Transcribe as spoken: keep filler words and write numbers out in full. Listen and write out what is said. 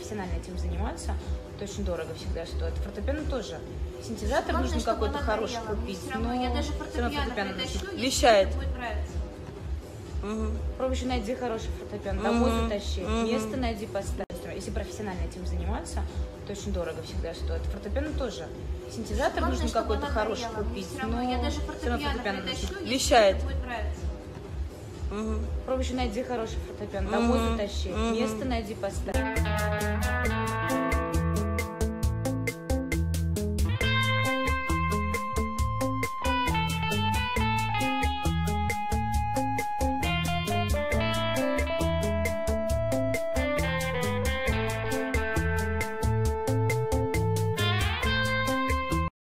профессионально этим заниматься, это очень дорого всегда стоит. Фортепиано тоже. Синтезатор Главное, нужно чтобы какой-то она хороший горела. купить. Все равно, но я даже всё равно фортепиано фортепиано притащу, нужно. если Вещает. тебе будет нравиться. Угу. Попробуй еще найди хороший фортепиано, домой Мгм. затащи, Мгм. место найди, поставь. Если профессионально этим заниматься, это очень дорого всегда стоит. Фортепиано тоже. Синтезатор Главное, нужно чтобы какой-то она хороший горела. купить. Все равно, но я даже всё равно фортепиано фортепиано притащу, нужно. если Вещает. тебе будет нравиться. Угу. Попробуй еще найди хороший фортепиано, домой Мгм. затащи, Мгм. место найди, поставь.